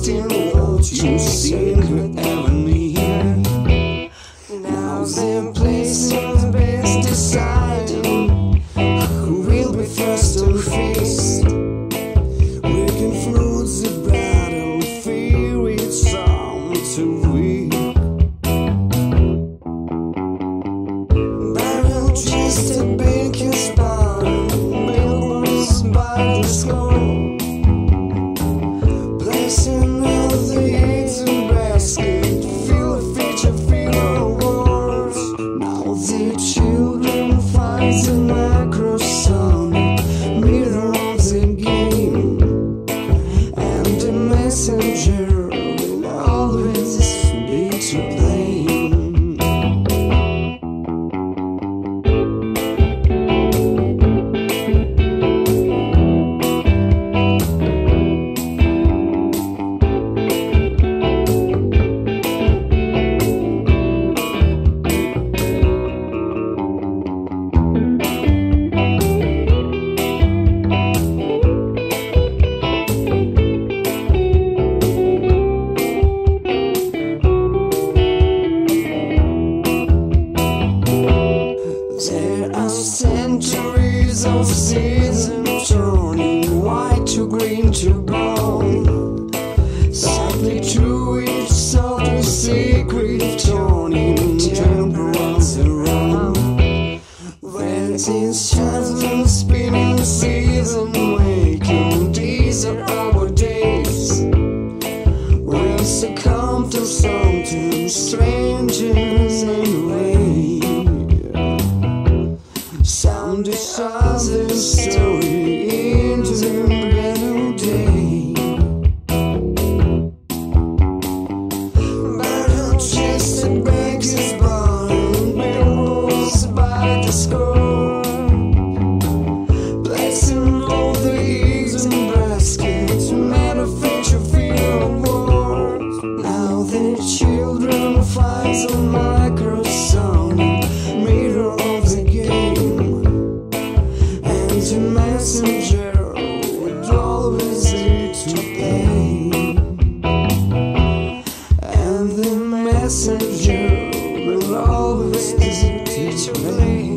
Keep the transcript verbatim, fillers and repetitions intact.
expecting what you think would ever need. Now the place is best deciding who will be first to feast. We can float the battlefield with some to weak. Barrel just a baking spot, built by the score. Placing all the eggs in basket, feel a feature, feel a wars. Now the children find the microsonic mirror of the game, and the messenger will always be to blame. There are centuries of seasons turning white to green to brown. Sadly true, each subtle secret turning temperance around. When things chasm spinning season waking, these are our days. We'll succumb to something strange anyway. Sound decides the story into the better day. Battle-chested baker's barn, bills by the score. Placing all the eggs in baskets, manufacture field wars. Now the children find the microsonic mirror of the game. The messenger would always be to blame, and the messenger will always be to blame.